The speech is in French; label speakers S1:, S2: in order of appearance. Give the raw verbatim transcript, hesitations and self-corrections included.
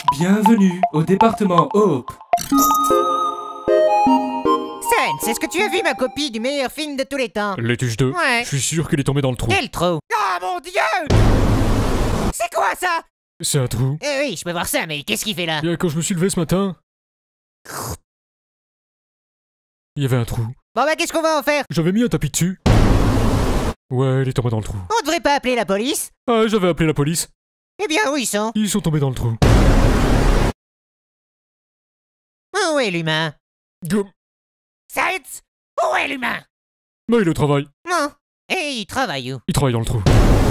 S1: Bienvenue au département Hope.
S2: Sen, c'est ce que tu as vu ma copie du meilleur film de tous les temps?
S3: Les Tuches deux.
S2: Ouais.
S3: Je suis sûr qu'elle est tombée dans le trou.
S2: Quel trou? Oh mon dieu! C'est quoi ça?
S3: C'est un trou.
S2: Eh oui, je peux voir ça, mais qu'est-ce qu'il fait là?
S3: Bien, quand je me suis levé ce matin, il y avait un trou.
S2: Bon bah qu'est-ce qu'on va en faire?
S3: J'avais mis un tapis dessus. Ouais, elle est tombée dans le trou.
S2: On devrait pas appeler la police?
S3: Ah, j'avais appelé la police.
S2: Eh bien où ils sont?
S3: Ils sont tombés dans le trou.
S2: Où est l'humain?
S3: Goum.
S2: Seth! Où est l'humain?
S3: Mais il est au travail.
S2: Non. Et il travaille où?
S3: Il travaille dans le trou.